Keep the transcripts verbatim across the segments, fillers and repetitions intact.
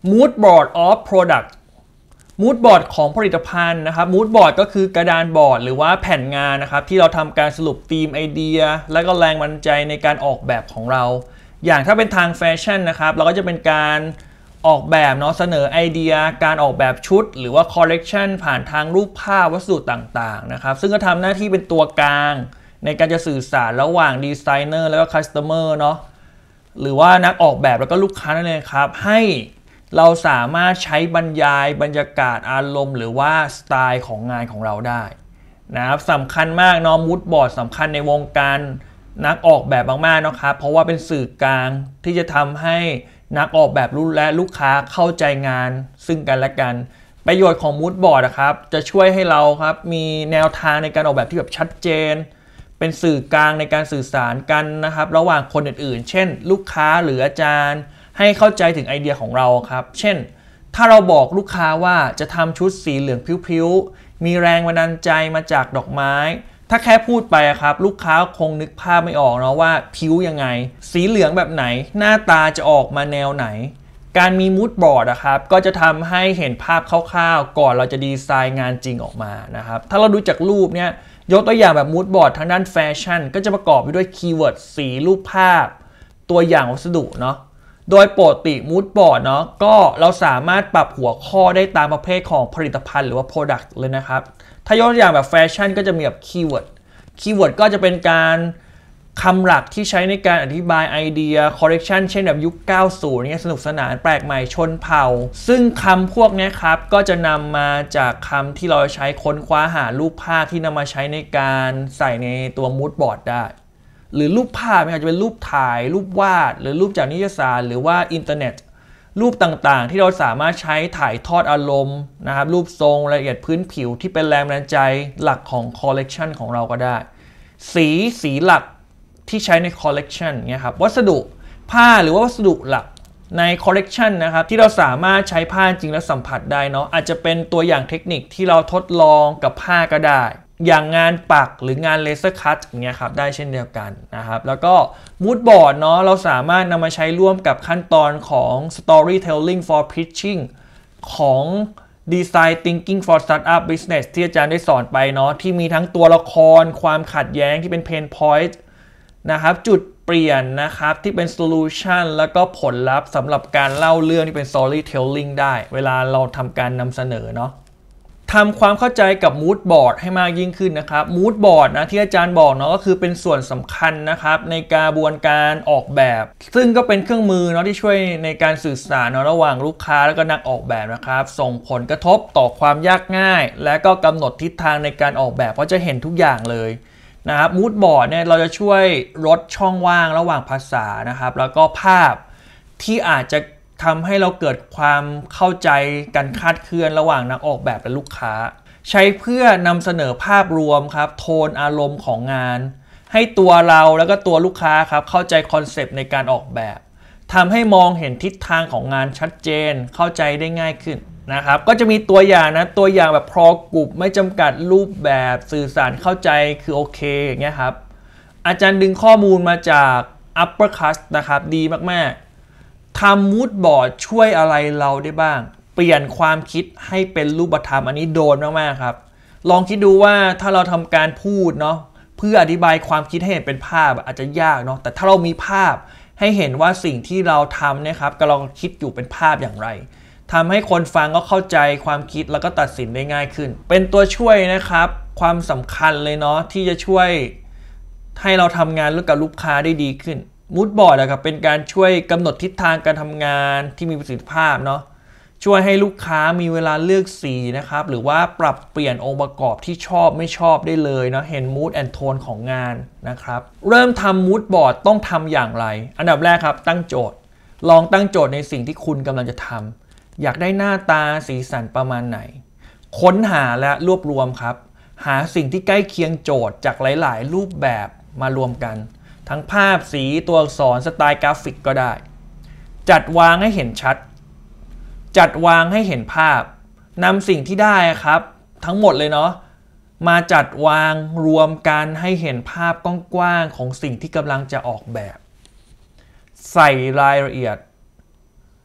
Mood Board of Product Mood Board ของผลิตภัณฑ์นะครับ Mood Board ก็คือกระดานบอร์ดหรือว่าแผ่นงานนะครับที่เราทำการสรุปธีมไอเดียและก็แรงบันดาลใจในการออกแบบของเราอย่างถ้าเป็นทางแฟชั่นนะครับเราก็จะเป็นการออกแบบเนาะเสนอไอเดียการออกแบบชุดหรือว่าคอลเลกชันผ่านทางรูปภาพวัสดุต่างๆนะครับซึ่งก็ทำหน้าที่เป็นตัวกลางในการจะสื่อสารระหว่างดีไซเนอร์แล้วก็คัสเตอร์เนาะหรือว่านักออกแบบแล้วก็ลูกค้านั่นเองครับให้เราสามารถใช้บรรยายบรรยากาศอารมณ์หรือว่าสไตล์ของงานของเราได้นะครับสำคัญมากเนาะมูดบอร์ดสำคัญในวงการนักออกแบบมากๆนะครับเพราะว่าเป็นสื่อกลางที่จะทำให้นักออกแบบและลูกค้าเข้าใจงานซึ่งกันและกันประโยชน์ของมูดบอร์ดนะครับจะช่วยให้เราครับมีแนวทางในการออกแบบที่แบบชัดเจนเป็นสื่อกลางในการสื่อสารกันนะครับระหว่างคนอื่นๆเช่นลูกค้าหรืออาจารย์ให้เข้าใจถึงไอเดียของเราครับเช่นถ้าเราบอกลูกค้าว่าจะทำชุดสีเหลืองพริ้วๆมีแรงบันดาลใจมาจากดอกไม้ถ้าแค่พูดไปครับลูกค้าคงนึกภาพไม่ออกนะว่าผิวยังไงสีเหลืองแบบไหนหน้าตาจะออกมาแนวไหนการมีมูดบอร์ดนะครับก็จะทำให้เห็นภาพคร่าวๆก่อนเราจะดีไซน์งานจริงออกมานะครับถ้าเราดูจากรูปเนี้ยยกตัวอย่างแบบมูดบอร์ดทางด้านแฟชั่นก็จะประกอบไปด้วยคีย์เวิร์ดสีรูปภาพตัวอย่างวัสดุเนาะโดยปกติมูดบอร์ดเนาะก็เราสามารถปรับหัวข้อได้ตามประเภทของผลิตภัณฑ์หรือว่า Product เลยนะครับถ้ายกตัวอย่างแบบแฟชั่นก็จะมีแบบคีย์เวิร์ดคีย์เวิร์ดก็จะเป็นการคำหลักที่ใช้ในการอธิบายไอเดียคอลเลกชันเช่นแบบยุคเก้าสิบเนี่ยสนุกสนานแปลกใหม่ชนเผ่าซึ่งคำพวกนี้ครับก็จะนำมาจากคำที่เราใช้ค้นคว้าหารูปภาพที่นำมาใช้ในการใส่ในตัวมูดบอร์ดได้หรือรูปภาพอาจจะเป็นรูปถ่ายรูปวาดหรือรูปจากนิตยสารหรือว่าอินเทอร์เน็ตรูปต่างๆที่เราสามารถใช้ถ่ายทอดอารมณ์นะครับรูปทรงรายละเอียดพื้นผิวที่เป็นแรงบันดาลใจหลักของคอลเลกชันของเราก็ได้สีสีหลักที่ใช้ในคอลเลกชันเนี่ยครับวัสดุผ้าหรือว่าวัสดุหลักในคอลเลกชันนะครับที่เราสามารถใช้ผ้าจริงและสัมผัสได้เนาะอาจจะเป็นตัวอย่างเทคนิคที่เราทดลองกับผ้าก็ได้อย่างงานปักหรืองานเลเซอร์คัตอย่างเงี้ยครับได้เช่นเดียวกันนะครับแล้วก็มูดบอร์ดเนาะเราสามารถนำมาใช้ร่วมกับขั้นตอนของ storytelling for pitching ของ design thinking for startup business ที่อาจารย์ได้สอนไปเนาะที่มีทั้งตัวละครความขัดแย้งที่เป็น pain point นะครับจุดเปลี่ยนนะครับที่เป็น solution แล้วก็ผลลัพธ์สำหรับการเล่าเรื่องที่เป็น storytelling ได้เวลาเราทำการนำเสนอเนาะทำความเข้าใจกับมูดบอร์ดให้มากยิ่งขึ้นนะครับมูดบอร์ดนะที่อาจารย์บอกเนาะก็คือเป็นส่วนสำคัญนะครับในกระบวนการออกแบบซึ่งก็เป็นเครื่องมือเนาะที่ช่วยในการสื่อสารระหว่างลูกค้าและก็นักออกแบบนะครับส่งผลกระทบต่อความยากง่ายและก็กำหนดทิศทางในการออกแบบเพราะจะเห็นทุกอย่างเลยนะครับมูดบอร์ดเนี่ยเราจะช่วยลดช่องว่างระหว่างภาษานะครับแล้วก็ภาพที่อาจจะทำให้เราเกิดความเข้าใจกันคลาดเคลื่อนระหว่างนักออกแบบและลูกค้าใช้เพื่อนำเสนอภาพรวมครับโทนอารมณ์ของงานให้ตัวเราแล้วก็ตัวลูกค้าครับเข้าใจคอนเซปต์ในการออกแบบทำให้มองเห็นทิศทางของงานชัดเจนเข้าใจได้ง่ายขึ้นนะครับก็จะมีตัวอย่างนะตัวอย่างแบบพอกลุ่มไม่จำกัดรูปแบบสื่อสารเข้าใจคือโอเคอย่างเงี้ยครับอาจารย์ดึงข้อมูลมาจาก Uppercast นะครับดีมากๆทำมูดบอร์ดช่วยอะไรเราได้บ้างเปลี่ยนความคิดให้เป็นรูปธรรมอันนี้โดนมากๆครับลองคิดดูว่าถ้าเราทำการพูดเนาะเพื่ออธิบายความคิดให้เห็นเป็นภาพอาจจะยากเนาะแต่ถ้าเรามีภาพให้เห็นว่าสิ่งที่เราทำเนี่ยครับกำลังคิดอยู่เป็นภาพอย่างไรทำให้คนฟังก็เข้าใจความคิดแล้วก็ตัดสินได้ง่ายขึ้นเป็นตัวช่วยนะครับความสำคัญเลยเนาะที่จะช่วยให้เราทำงานร่วมกับลูกค้าได้ดีขึ้นมูดบอร์ดนะครับเป็นการช่วยกำหนดทิศทางการทำงานที่มีประสิทธิภาพเนาะช่วยให้ลูกค้ามีเวลาเลือกสีนะครับหรือว่าปรับเปลี่ยนองค์ประกอบที่ชอบไม่ชอบได้เลยเนาะเห็น mood and tone ของงานนะครับเริ่มทำ mood board ต้องทำอย่างไรอันดับแรกครับตั้งโจทย์ลองตั้งโจทย์ในสิ่งที่คุณกำลังจะทำอยากได้หน้าตาสีสันประมาณไหนค้นหาและรวบรวมครับหาสิ่งที่ใกล้เคียงโจทย์จากหลายๆรูปแบบมารวมกันทั้งภาพสีตัวอักษรสไตล์กราฟิกก็ได้จัดวางให้เห็นชัดจัดวางให้เห็นภาพนำสิ่งที่ได้ครับทั้งหมดเลยเนาะมาจัดวางรวมกันให้เห็นภาพกว้างๆของสิ่งที่กำลังจะออกแบบใส่รายละเอียด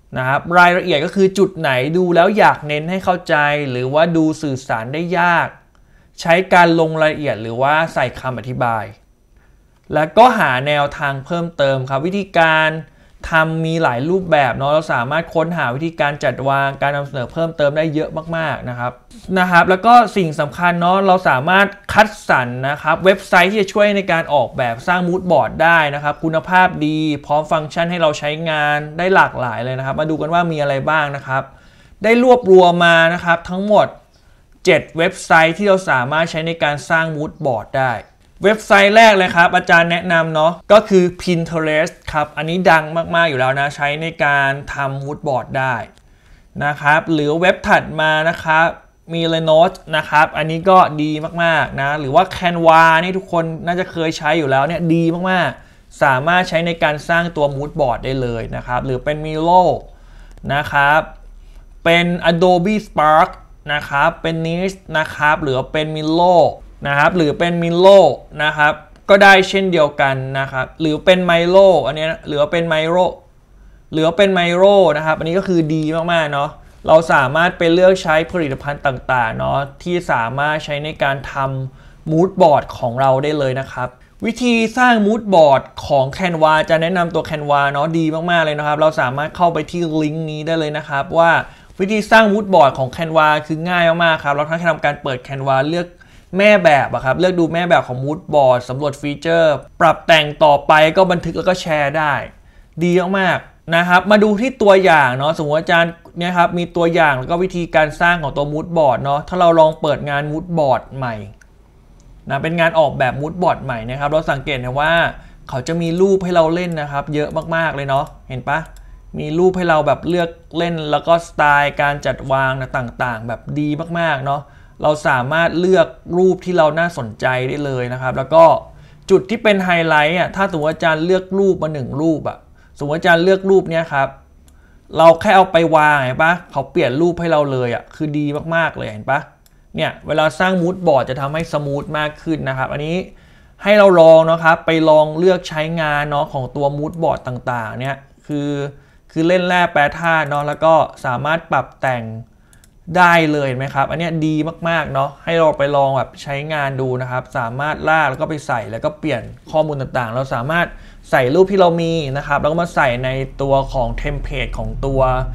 นะครับรายละเอียดก็คือจุดไหนดูแล้วอยากเน้นให้เข้าใจหรือว่าดูสื่อสารได้ยากใช้การลงรายละเอียดหรือว่าใส่คำอธิบายแล้วก็หาแนวทางเพิ่มเติมครับวิธีการทำมีหลายรูปแบบเนาะเราสามารถค้นหาวิธีการจัดวางการนำเสนอเพิ่มเติมได้เยอะมากๆนะครับนะครับแล้วก็สิ่งสำคัญเนาะเราสามารถคัดสรรนะครับเว็บไซต์ที่จะช่วยในการออกแบบสร้างมูดบอร์ดได้นะครับคุณภาพดีพร้อมฟังก์ชันให้เราใช้งานได้หลากหลายเลยนะครับมาดูกันว่ามีอะไรบ้างนะครับได้รวบรวมมานะครับทั้งหมดเจ็ดเว็บไซต์ที่เราสามารถใช้ในการสร้างมูดบอร์ดได้เว็บไซต์แรกเลยครับอาจารย์แนะนำเนาะก็คือ Pinterest ครับอันนี้ดังมากๆอยู่แล้วนะใช้ในการทำมูดบอร์ดได้นะครับหรือเว็บถัดมานะครับมี Lenos นะครับอันนี้ก็ดีมากๆนะหรือว่า Canva นี่ทุกคนน่าจะเคยใช้อยู่แล้วเนี่ยดีมากๆสามารถใช้ในการสร้างตัวมูดบอร์ดได้เลยนะครับหรือเป็น Miro นะครับเป็น Adobe Spark นะครับเป็น Nis นะครับหรือเป็น Miroนะครับหรือเป็น Miro นะครับก็ได้เช่นเดียวกันนะครับหรือเป็น Miro อันนี้หรือเป็น Miro หรือเป็น Miro นะครับอันนี้ก็คือดีมากๆเนาะเราสามารถไปเลือกใช้ผลิตภัณฑ์ต่างๆเนาะที่สามารถใช้ในการทำมูดบอร์ดของเราได้เลยนะครับวิธีสร้างมูดบอร์ดของ Canva จะแนะนำตัว Canva เนาะดีมากๆเลยนะครับเราสามารถเข้าไปที่ลิงก์นี้ได้เลยนะครับว่าวิธีสร้างมูดบอร์ดของ Canva คือง่ายมากๆครับเราแค่ทำการเปิด Canva เลือกแม่แบบอะครับเลือกดูแม่แบบของมูดบอร์ดสำรวจฟีเจอร์ปรับแต่งต่อไปก็บันทึกแล้วก็แชร์ได้ดีมากๆนะครับมาดูที่ตัวอย่างเนาะสมมติอาจารย์เนี่ยครับมีตัวอย่างแล้วก็วิธีการสร้างของตัวมูดบอร์ดเนาะถ้าเราลองเปิดงานมูดบอร์ดใหม่นะเป็นงานออกแบบมูดบอร์ดใหม่นะครับเราสังเกตนะว่าเขาจะมีรูปให้เราเล่นนะครับเยอะมากๆเลยเนาะเห็นปะมีรูปให้เราแบบเลือกเล่นแล้วก็สไตล์การจัดวางนะต่างๆแบบดีมากๆเนาะเราสามารถเลือกรูปที่เราน่าสนใจได้เลยนะครับแล้วก็จุดที่เป็นไฮไลท์อ่ะถ้าสมมติอาจารย์เลือกรูปมาหนึ่งรูปอ่ะสมมติอาจารย์เลือกรูปเนี้ยครับเราแค่เอาไปวางเห็นปะเขาเปลี่ยนรูปให้เราเลยอ่ะคือดีมากๆเลยเห็นปะเนี่ยเวลาสร้างมูดบอร์ดจะทำให้สมูทมากขึ้นนะครับอันนี้ให้เราลองนะครับไปลองเลือกใช้งานเนาะของตัวมูดบอร์ดต่างๆเนี่ยคือคือเล่นแร่แปรธาตุเนาะแล้วก็สามารถปรับแต่งได้เลยเห็นไหมครับอันนี้ดีมากๆเนาะให้เราไปลองแบบใช้งานดูนะครับสามารถลากแล้วก็ไปใส่แล้วก็เปลี่ยนข้อมูลต่างๆเราสามารถใส่รูปที่เรามีนะครับแล้วก็มาใส่ในตัวของเทมเพลตของตัว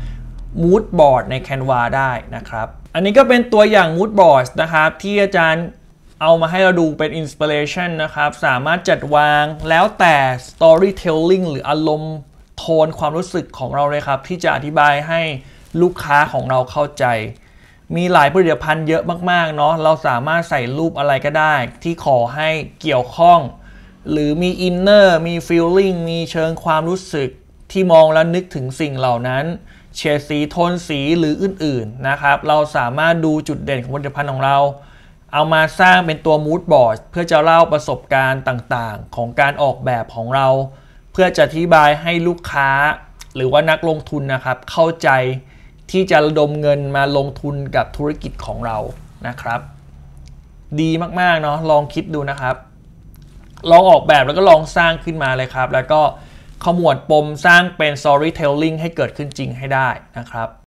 Mood Board ใน Canva ได้นะครับอันนี้ก็เป็นตัวอย่าง Mood Board นะครับที่อาจารย์เอามาให้เราดูเป็น Inspiration นะครับสามารถจัดวางแล้วแต่ Storytelling หรืออารมณ์โทนความรู้สึกของเราเลยครับที่จะอธิบายให้ลูกค้าของเราเข้าใจมีหลายผลิตภัณฑ์เยอะมากๆเนาะเราสามารถใส่รูปอะไรก็ได้ที่ขอให้เกี่ยวข้องหรือมีอินเนอร์มีฟีลลิ่งมีเชิงความรู้สึกที่มองแล้วนึกถึงสิ่งเหล่านั้นเฉดสีโทนสีหรืออื่นๆนะครับเราสามารถดูจุดเด่นของผลิตภัณฑ์ของเราเอามาสร้างเป็นตัวมูดบอร์ดเพื่อจะเล่าประสบการณ์ต่างๆของการออกแบบของเราเพื่อจะอธิบายให้ลูกค้าหรือว่านักลงทุนนะครับเข้าใจที่จะระดมเงินมาลงทุนกับธุรกิจของเรานะครับดีมากๆเนาะลองคิดดูนะครับลองออกแบบแล้วก็ลองสร้างขึ้นมาเลยครับแล้วก็ขมวดปมสร้างเป็น storytelling ให้เกิดขึ้นจริงให้ได้นะครับ